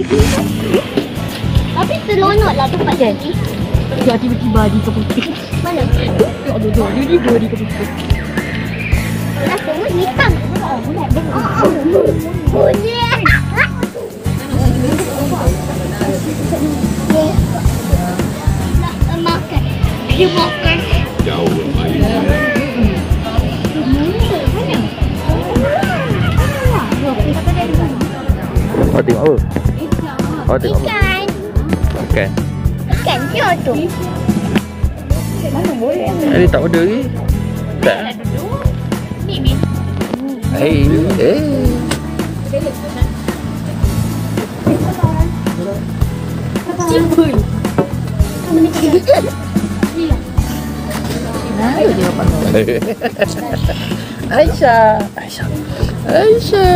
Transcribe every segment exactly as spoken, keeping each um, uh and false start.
Tapi seronok lah tempat ni. Ya, tiba-tiba di keputih. Mana? Ya Allah, dia ni dia di keputih. Dah semua hitam. Oh, bunyi. Nak makan. Dia makan. Jauh bermain. Awak tengok apa? Awak tengok apa? Ikan. Ikan. Ikan dia tu. Ini tak ada lagi. Tak. Hei, eh. Simpul. Ayo dia apa? Aisyah. Aisyah. Aisyah.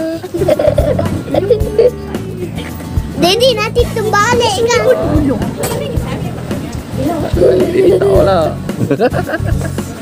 Daddy nanti terbalik kan? Dia tahu lah.